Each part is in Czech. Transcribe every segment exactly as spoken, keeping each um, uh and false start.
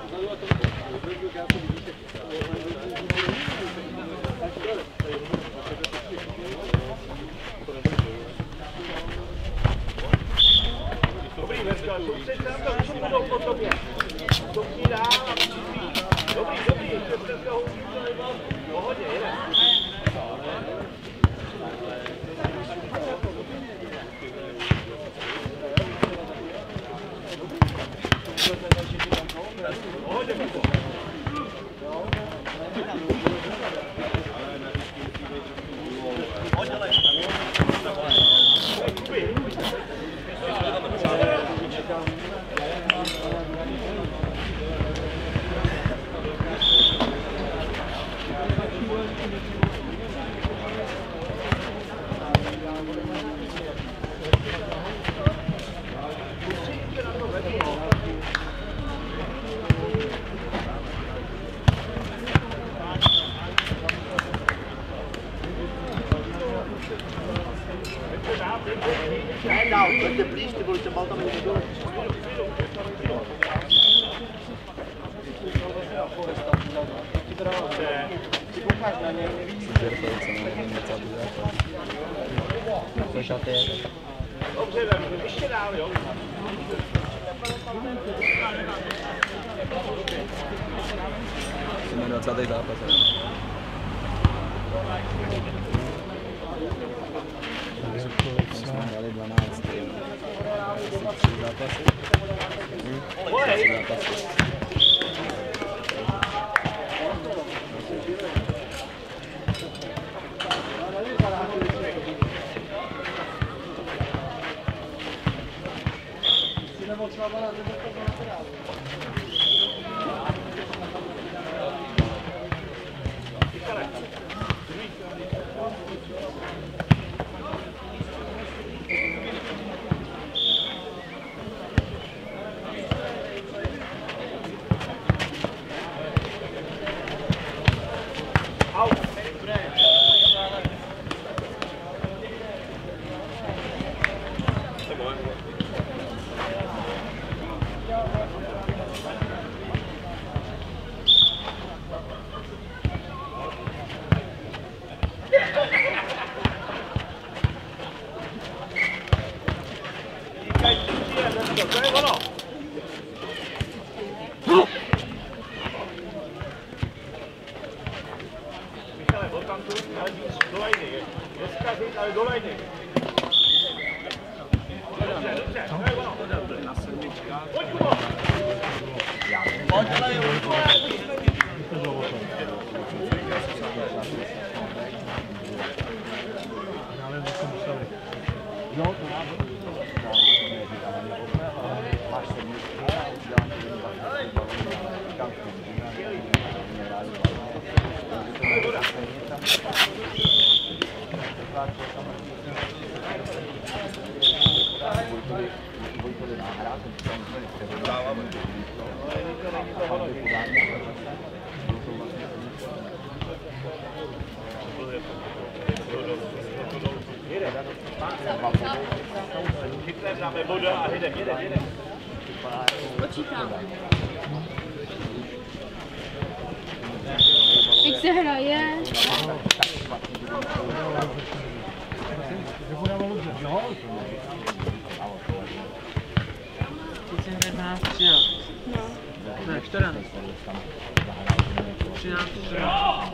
Dobrý, Veřka, soustřeď se na to, už budou po tobě. Dobrý dál a připí. Dobrý, dobrý, ještě Veřka ho uvítal. Pohodě, jede. Pohodě, Kubo. Ne, dál, pojďte blíž, ty vole, ten bal tam není dole. Ty koukáš na něj, nevíš. Dobře, ještě dál, jo. Jsme dvacátý zápas. Jsme hráli dvanáct. tři zápasy. tři zápasy. To je ono. Michale, byl tam tu, ale do lajny. Neskazit, ale do lajny. Dobře, dobře, to je ono. Na sedmičkách. Pojď, Kubo. Pojď, ale Jo, to máme. Máš sedmičky a udělám to jen Vojtovi náhrát, ten museli převodávat. A pak by podání Hitler dáme voda a jedem, jedem, jedem. Počítám. Jak se hraje? Teď se hraje dvanáct třináct. No. Ne, čtrnáct. třináct čtrnáct.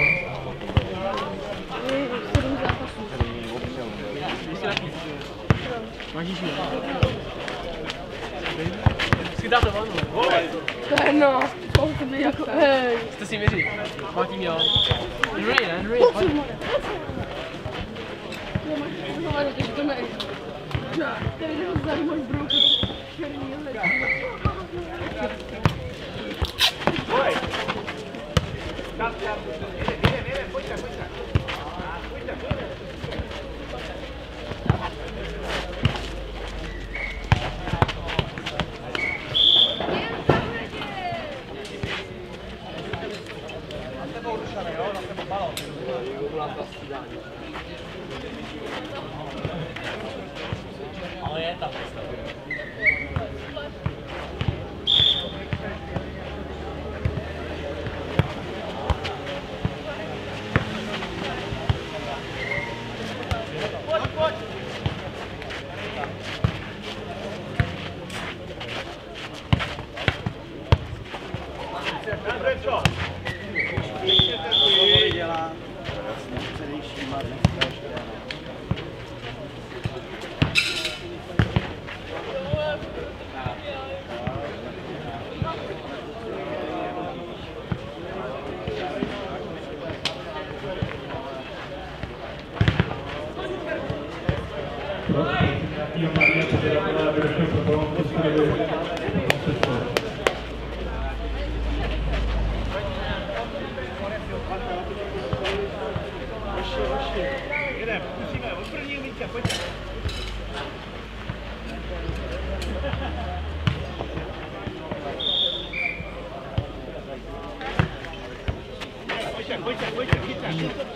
sedm zápasů. Když se taky. Máš jížu. Skydá to vanu. To je no. To je jako, hej. Jste si měří. Martin jo. Henry, ne? Henry, pojď. Hovado, když to mají. No, tady jde vzadu můj brouku. Černý hled. Pojď. Kam, kam. Jedem, jedem, jedem, pojďte, pojďte. Pojďte, pojďte. Ale je tam. Dobře, co? To dělá předejší má dneska ještě. Jedem, musíme od prvního místa, pojďte. Pojďte, pojďte, pojďte, chyťte.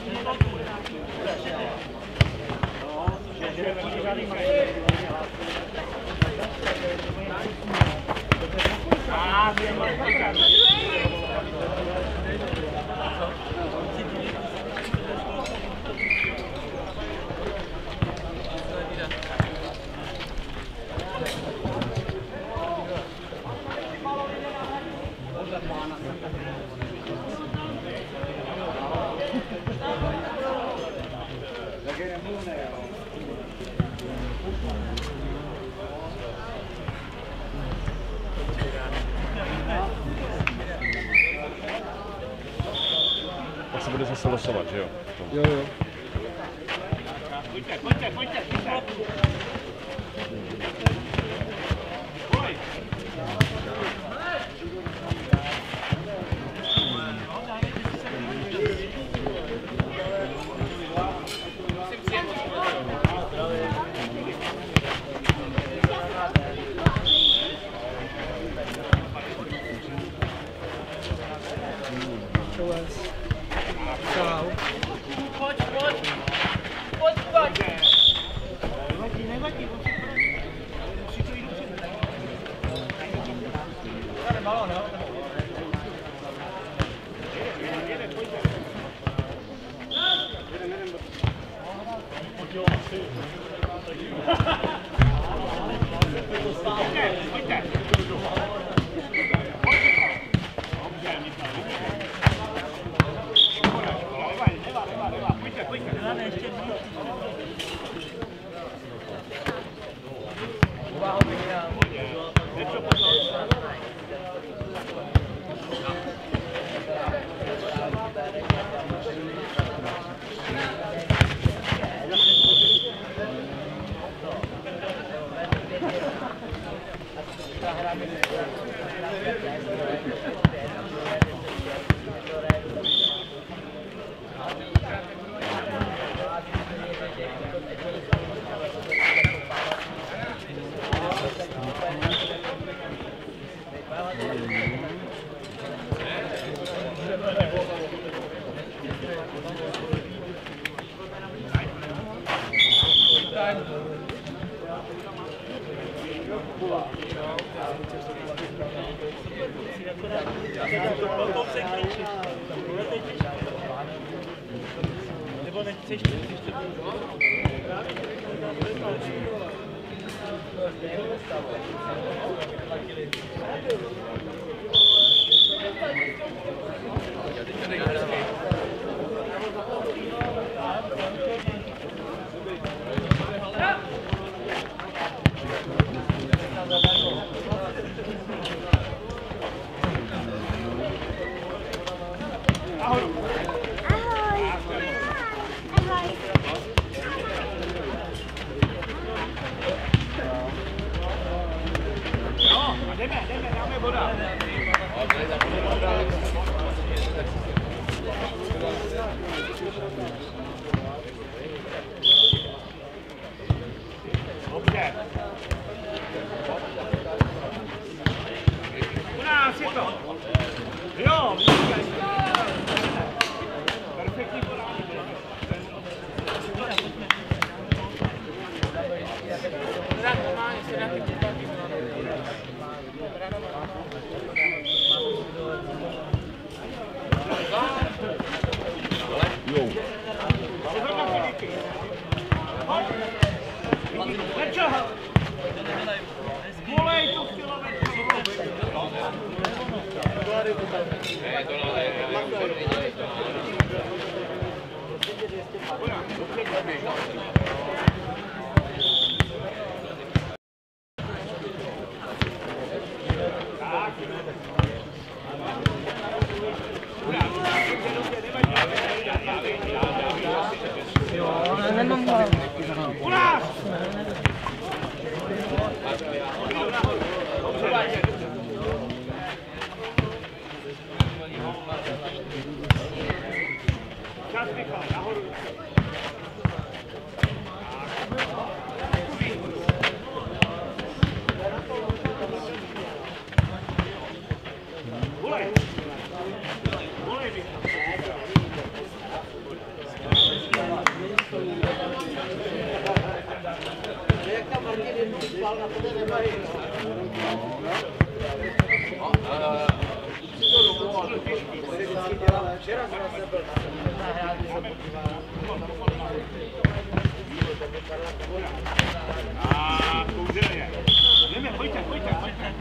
Tak se bude zase losovat, že jo? Jo, jo. Pojďte, pojďte, pojďte, pojďte. Pojď. Čau. Pojď, pojď. Pojď, pojď. Nevadí, nevadí, musí to jít dopředu. Tady balón, jo? Jede, jede, pojďte. Pojďte, pojďte. Nebo nechceš, nechceš to Ahoj. Ahoj. Ahoj. No, a jdeme, jdeme, dáme voda. Dobře. U nás je to. Jo, perfektní voda. Jo. Večer! Volej to chtěla večer! Jo, ale nemám hlavu. Čas, Michal, nahoru. Volej. Volej, Michal. Jak tam Martin jednou spal, na tebe nemají. Včera jsem na sebe a kouzelně. Jdeme, pojďte, pojďte, pojďte.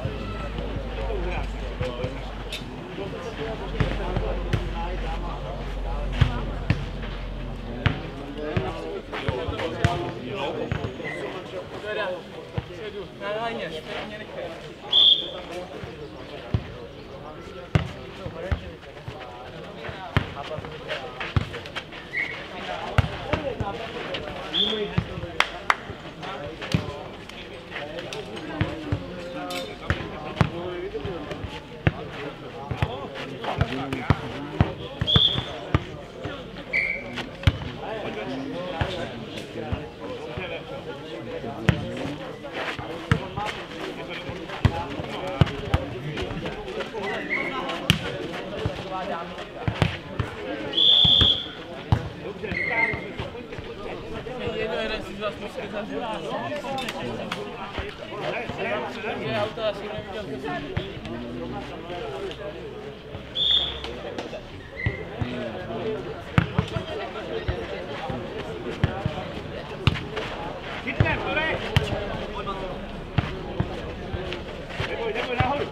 Na hajně, mě nechaj. Hitler, Turek! Neboj, neboj, nahoru!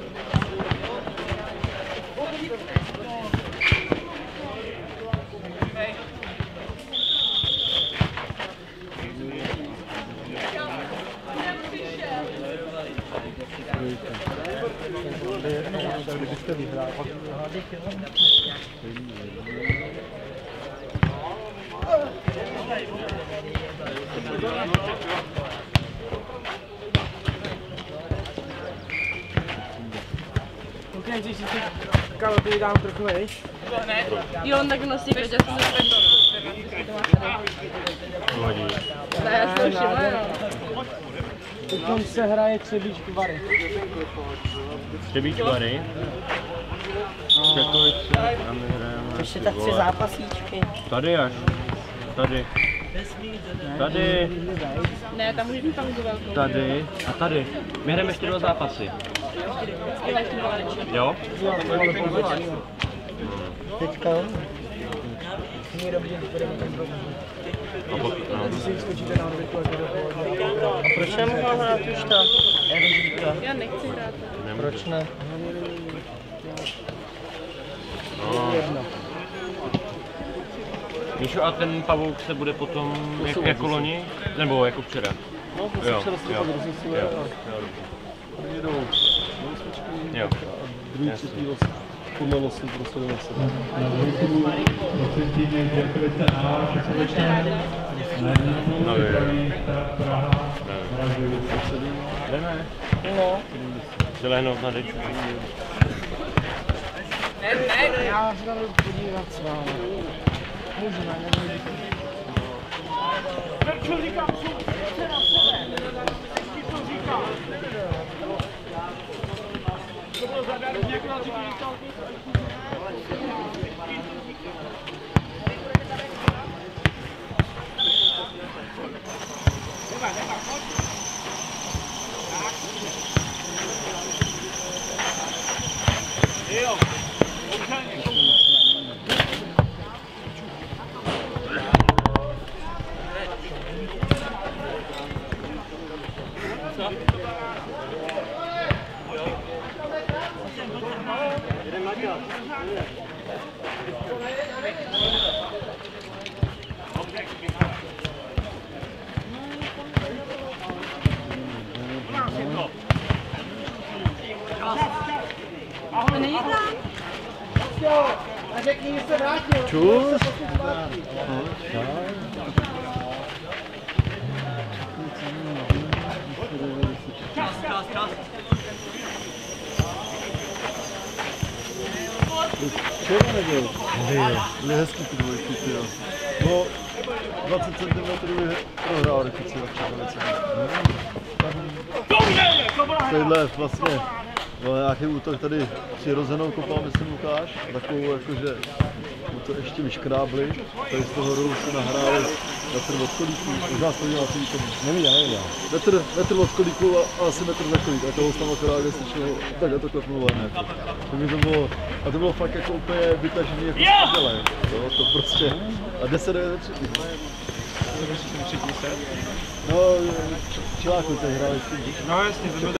Kdybyste vyhrál, pak Ukončíš si kámo, ty dám trochu, víš? Jo, on tak nosí, protože já jsem se Hodí. Ne, já jsem všimla, no. Teď se hraje Třebíčky Vary. Třebíč Vary. Čekovice, a my hrajeme. Ještě tak tři zápasíčky. Tady až. Tady. Tady. Ne, tam můžeš mít pauzu velkou. Tady. A tady. My hrajeme ještě dva zápasy. Jo? Teďka. Není dobře, budeme ten problém. A pak, no. A proč nemohla hrát už ta Evidíka? Já nechci hrát. Proč ne? No. Míšo, a ten pavouk se bude potom jak, jako loni? Nebo jako včera? No, to se Jo, včera jo, stopali roznicové jo, a jo. první jdou do osmičky Jo. a druhý, třetí vlastně podle losu prostě do sebe. No, jo. Jdeme. No. Chci lehnout na dečku. Já se tam jdu podívat s vámi. Můžu na něj. Verčo, říkám, co na sebe. Vždycky to říkám. To bylo zadarmo, někdo říkal. Nemá, nemá, pojď. Tak. Jo, občaně, To není tam. Jo, a řekni, že se vrátil. Čus. Včera nebyl. Byly hezký ty dvojky, ty jo. No, dvacet centimetrů prohrál rekici na Černovici. Tadyhle vlastně byl nějaký útok tady přirozenou kopal, myslím Lukáš, takovou jakože mu to ještě vyškrábli, tady z toho rohu se nahráli metr od kolíku, možná to dělá celý to, neví, já nevím, metr, metr od kolíku a asi metr za kolík, a toho tam akorát vystačilo takhle to kopnul ven, jako. Takže to bylo, a to bylo fakt jako úplně vytažený jako skvělé, jo, to prostě, a deset devět třetí. No, Čiláku tady hráli s tím. No jasně, to byl